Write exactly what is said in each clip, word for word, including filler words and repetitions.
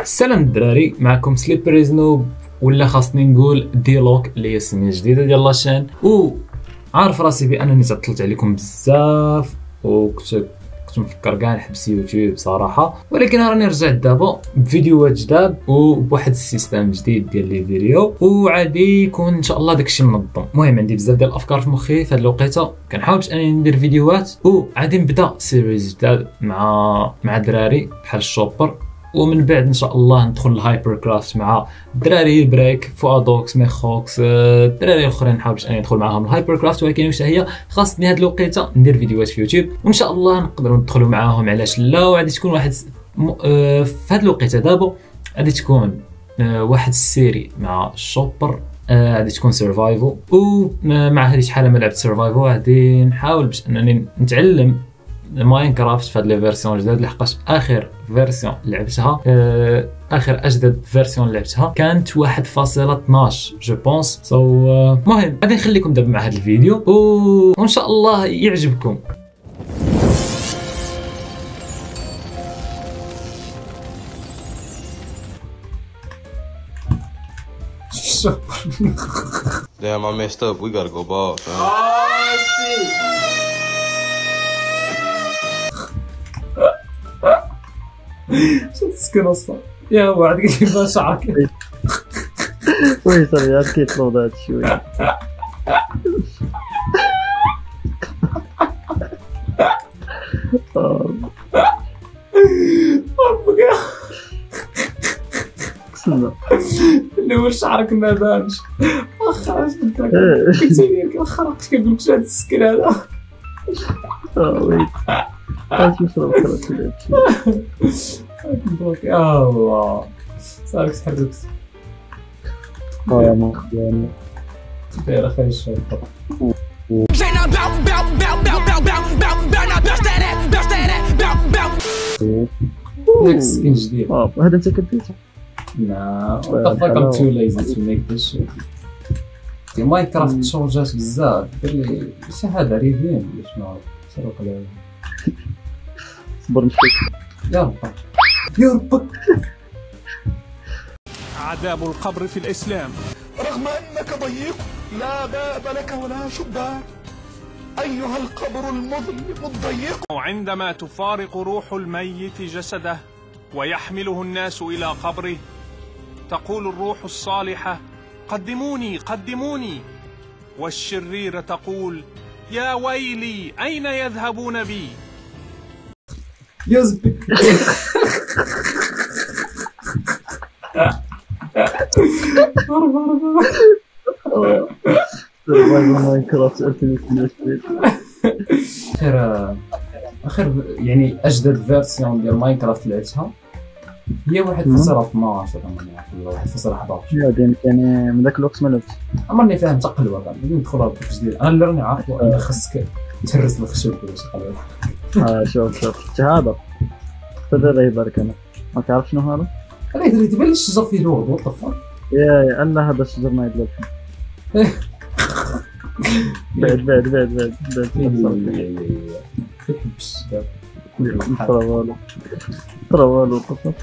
السلام الدراري، معكم سليبريز نوب ولا خاصني نقول ديلوك اللي هي السميه الجديده ديال لاشين. و عارف راسي بانني تعطلت عليكم بزاف وكنت كنت مفكر كاع نحبس يوتيوب صراحه، ولكن راني رجعت دابا بفيديوهات جداد وبواحد السيستم جديد ديال لي فيديو، وعادي يكون ان شاء الله داكشي منظم. المهم عندي بزاف ديال الافكار في مخي في هاد الوقيته، كنحاول باش انني ندير فيديوهات وعادي نبدا سيريز جداد مع مع دراري بحال الشوبر، ومن بعد ان شاء الله ندخل الهايبر كرافت مع الدراري بريك فؤادوكس ميخوكس الدراري الاخرين، نحاول باش اني ندخل معاهم الهايبر كرافت. ولكن واش هي خاصني هاد الوقيته ندير فيديوهات في يوتيوب، وان شاء الله نقدروا ندخلوا معاهم علاش لا. وغادي تكون واحد م... آه في هاد الوقيته دابا غادي تكون آه واحد السيري مع الشوبر، غادي آه تكون سرفايفو، ومع هذه شحال ما لعبت سرفايفو غادي نحاول باش انني نتعلم ماينكرافت في هاد لي فيرسيون جداد، لحقاش اخر فيرسيون لعبتها آه اخر اجدد فيرسيون لعبتها كانت واحد فاصلة اثناش جو بونس. سو المهم غادي نخليكم دابا مع هاد الفيديو و... وان شاء الله يعجبكم. Damn, I messed up. We gotta go bald, man. Oh shit! شو تسكن اصلا يا هو عاد كيف شعرك وي صافي عاد كيطلب هذا شويه. قسمنا الاول شعرك ما بانش، واخا اش بدك كنت داير واخا راكش كنقول لك هذا السكر هذا. اه وي هاتي شرب خلاص هادشي. يا الله صارك تحركت اه ما يعني داير اخي الشرطه. هاك السكين جديد. اه هذا انت كديته؟ لا what the fuck I'm too lazy to make this shit. في ماينكرافت تشونجات بزاف، دير لي شي هذا ريفين ولا شنو سرق عليه. صبر نشوف. يلا يربك. عذاب القبر في الإسلام رغم أنك ضيق لا باب لك ولا شباك أيها القبر المظلم الضيق. عندما تفارق روح الميت جسده ويحمله الناس إلى قبره، تقول الروح الصالحة قدموني قدموني، والشريرة تقول يا ويلي أين يذهبون بي. يزبك هرب هرب ماينكرافت ألفين واثنين وعشرين. اخر اخر يعني اجدد فيرسيون ديال ماينكرافت لعبتها هي واحد فاصلة اثناش ولا واحد فاصلة احداش. يعني يعني من ذاك الوقت ما لعبتش، عمرني فاهم حتى قلوه كاع ندخل هذا الجديد. انا اللي راني عارف ان خاصك تهرس الخشب ولا شي قلوه. اه شوف شوف هذا هذا الله يبارك. انا ما تعرف شنو هذا؟ هذا يدري تبان لي الشجر فيه لورد وات ذا فاك. يا يا الله هذا الشجر ما يدلك. بعد بعد بعد بعد بعد تحب الشجر ترى والو ترى والو قصة.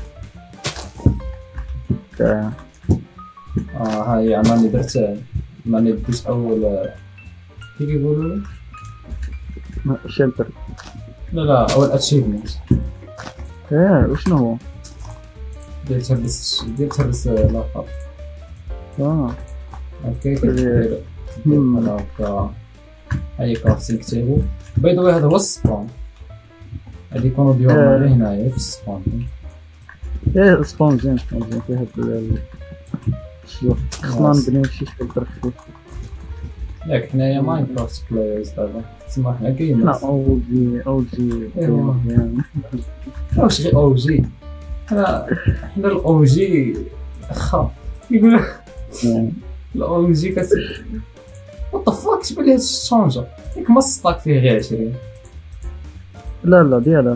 اه هاي عماني درت ماني ديت اول كيف يقولوا لي شلتر. لا لا اول اتشيفمنت. ايه وشنو هو؟ ديال تهرس ديال تهرس لقب. اه اوكي كدير هذاك هاي كرافتينغ تيبل. باي ذا واي هذا هو السبون، غادي يكونوا ديالنا هنايا في السبون. ايه سبون زين سبون زين في هاد الشجر. خصنا نبنيو شي شلتر خفيف. ياك حنايا ماينكرافت بلايرز دابا تسمى حنا لا جيمرز. او جي او جي واش غير او جي؟ حنا حنا الاو جي خا يقول الاو جي كت وات ذا فاك تبان لي هاد الشونجر ياك ما ستاك فيه غير عشرين. لا لا ديالها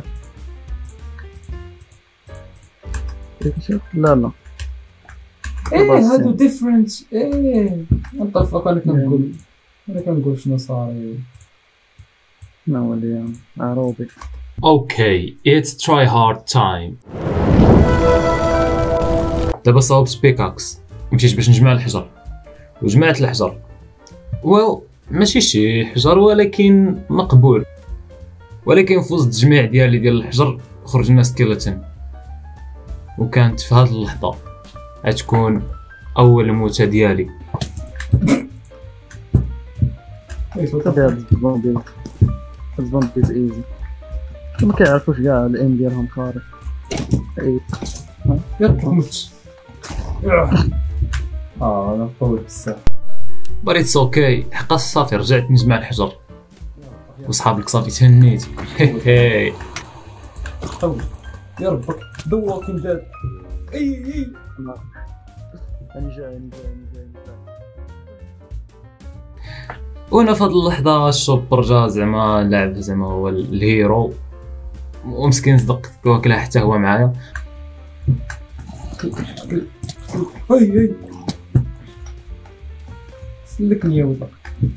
لا لا ايه هادو ديفرنت. ايه وات ذا فاك. انا كنقول انا كنقول شنو صاير. شنو هو عروبي. Okay, it's try hard time. دابا صاوب سبيكاكس مشيت باش نجمع الحجر وجمعت الحجر واو ماشي شي حجر ولكن مقبول، ولكن في وسط التجميع ديالي ديال الحجر خرج لنا سكيلتون، وكانت في هذه اللحظه غتكون اول موته ديالي. صافي هاد الزومبي الزومبيز ايزي ما كيعرفوش كاع الايم ديالهم خارق. اي يلا مت اه انا قوي بزاف بريت اوكي حقا صافي رجعت نجمع الحجر وصحابك صافي تهنيت. هي قوي يا ربك ذا ووكينج ديد. اي اي انا جاي انا جاي انا جاي وانا في هاد اللحظه الشوب رجع زعما لاعب زعما هو الهيرو ومسكين صدق واكلها حتى هو معايا. هاي هاي سلكني يا ولد.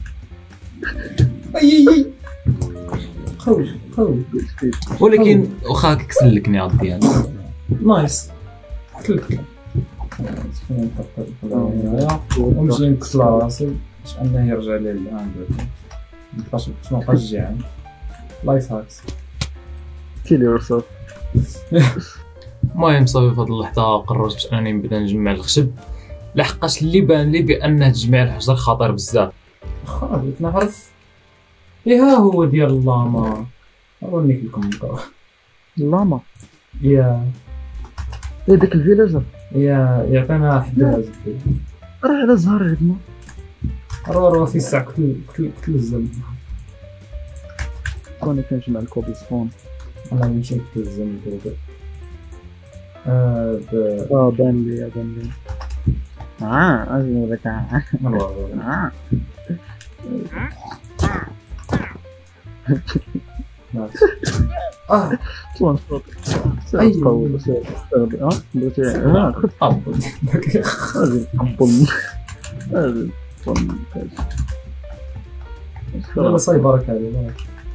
اي اي قوي قوي ولكن واخا هكاك سلكني عاد ديالي نايس سلكني ونمشي نكسل راسي باش انه يرجع لي الان باش ما نبقاش جيعان. لايف هاكس كيل يورسيلف. المهم صافي في هاد اللحظه قررت باش انني نبدا نجمع الخشب لحقاش اللي بان لي بان تجميع الحجر خطير بزاف. واخا بغيت نعرف ايه ها هو ديال اللاما اوريك لكم الكره اللاما يا ايه داك الفيلاجر يا يعطينا حدا راه على زهر عندنا راه راه في الساعه كل كل كل الزلمه كوني كنجمع الكوبيستون. انا مشيت كل الزلمه كذا اه اه بان لي بان لي اه اجي لك اه اه شلون صوت اي قوي بس اه بغيتي اه خذ قبل هذه قبل هذه لا صاي بارك عليك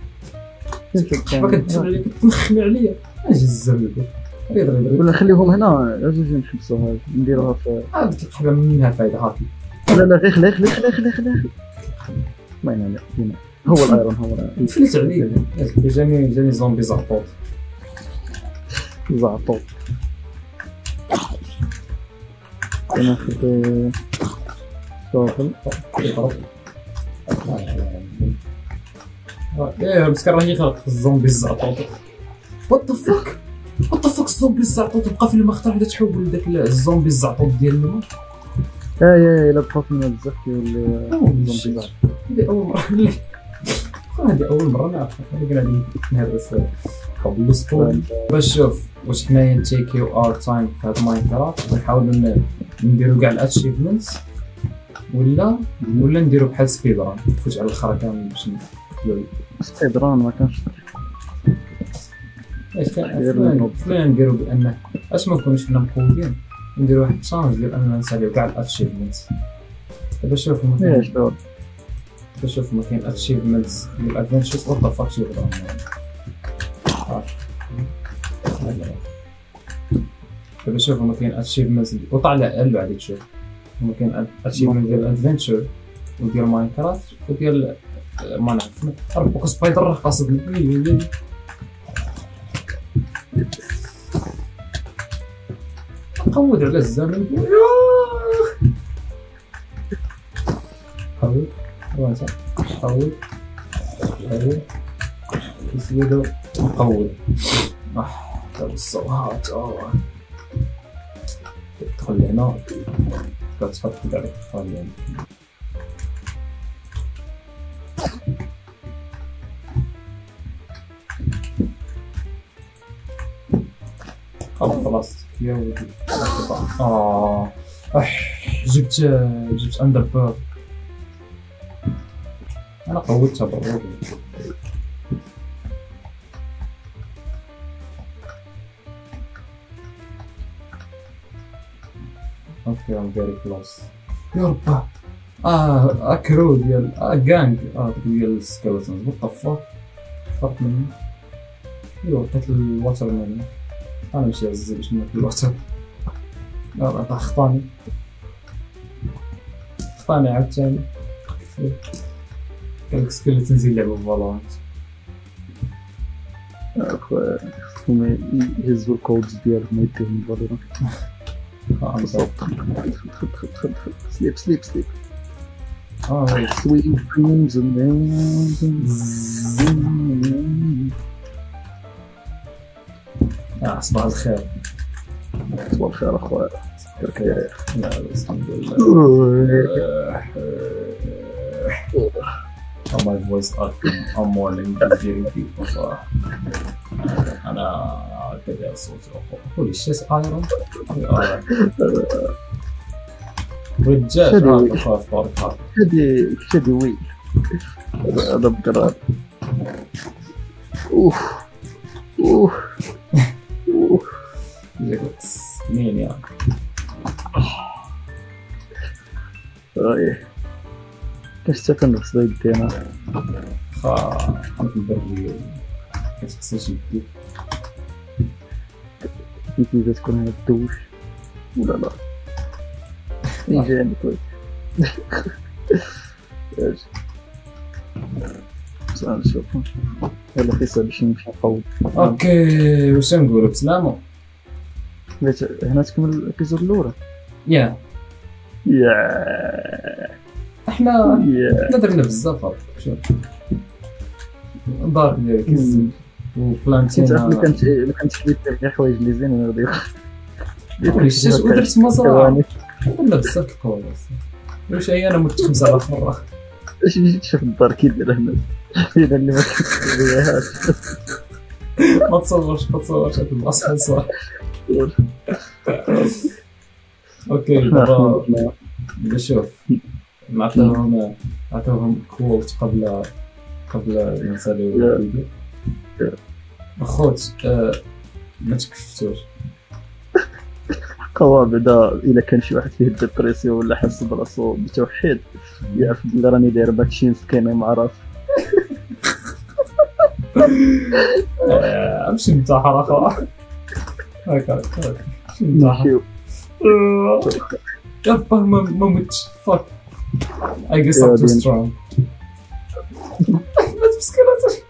بارك كتسمع عليك كتنخمي عليا اجي الزرب ولا نخليهم هنا اجي نحبسوا هذا نديروها في اه قلت لك حبه منها فايده هاكي. لا لا غير خلي خلي خلي خلي خلي ما ينال هو الايرون هو فلت عليك جاني جاني زومبي زعطوط زعطوط ناخذ شوفل ايه بس كان راه يخلق الزومبي الزعطوط. وات ذا فاك وات ذا فاك الزومبي الزعطوط بقى في المختار حتى تحول لذاك الزومبي الزعطوط ديال الماء. اه يا الا بقى فينا بزاف كيولي زومبي زعطوط. هذه اول مره هذه اول مره نعرفها غادي غادي نهرس قبل الاسبوع باش نشوف واش حنايا نتيكيو اور تايم في هاد ماينكرافت ونحاولوا نديرو كاع الاتشيفمنتس ولا ولا نديرو بحال سبيد ران نفوت على الاخر كامل باش نقتلو. سبيد ران ما كانش اش كان فلان نديرو بان اش ما نكونوش حنا مقودين نديرو واحد التشالنج ديال اننا نساليو كاع الاتشيفمنتس. دابا شوفوا مثلا دابا شوفوا ما كاين اتشيفمنتس ديال الادفنتشرز وات ذا فاك شي يهضروا دابا شوفوا ما كاين اتشيفمنتس وطلع قالوا عادي تشوف ما كاين اتشيفمنت ديال الادفنتشر وديال ماينكرافت وديال ما نعرف ربك سبايدر راه قاصدني قود على الزمن قود واسع قود قود يسيدو قود اه دابا الصوهات اه تدخل هنا كتحط كاع الأطفال يعني خلاص يا ولدي اه اح جبت جبت اندر بير انا قوتها بالروح. اوكي ام فيري كلوز يا ربا اه اكرو ديال اه جانج اه ديال السكيلتونز وات ذا فاك فرق مني ايوا كانت الواتر مان انا نمشي عزيزي باش ناكل الواتر لا لا خطاني خطاني عاوتاني. قال لك سكيلتونز يلعبوا فالورانت. اخويا خصهم يهزوا الكودز ديالهم ويديهم فالورانت. بالضبط. خد خد خد خد خد سليب سليب سليب. اه سويت دريمز اه صباح الخير. صباح الخير اخويا. كيف لا الحمد لله. Oh, my voice acting on morning is very deep صراحة. أنا كذا صوت holy shit iron. رجال هذا خاف بارك هذا. شدي شدي وي. هذا بقرار. أوف أوف أوف. جلس مين يا؟ أيه. كاش تفنخ صديق دينا. خا أنا في البرية. كتخصني يدي. كيف إذا تكون هنا الدوش ولا لا؟ يجاني كويس. ايش؟ بس أنا نشوف. يلا خيسة باش نمشي نقود. أوكي واش نقولو بسلامة؟ هنا تكمل الإبيزود الأولى. يا. يا. احنا احنا درنا بزاف هاك شوف الدار ديالي كيزيد وبلانتينا. لو كانت لو كانت شريت غير حوايج اللي زين غادي شفت ودرت مزرعة درنا بزاف الكورة. واش هي انا مت خمسة آلاف مرة. اش جيت تشوف الدار كي داير هنا فينا اللي ما كنتبغيهاش. ما تصورش ما تصورش هاد البلاصة صح. اوكي دابا نشوف نعطيهم نعطيهم كوالت قبل قبل ما نساليو الفيديو. اخوت ما تكفتوش قوا بعدا الا كان شي واحد فيه ديبرسيون ولا حس براسو بتوحيد يعرف بلي راني داير باكشين سكيني مع راسي. امشي انتحر اخويا هكا هكا نمشيو. يابا ما ما متش فاك I guess I'm too strong. ما تبسكلاتش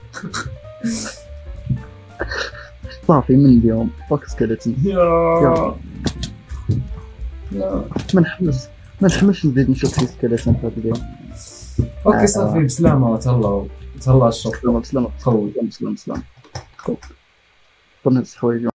صافي من اليوم فاك سكيلتون. يا يا ما نحملش ما نحملش نزيد نشوف في سكيلتون في هذا اليوم. اوكي صافي بسلامة تهلاو تهلا الشوط. بسلامة بسلامة خوي بسلامة بسلامة. قلنا الحوايج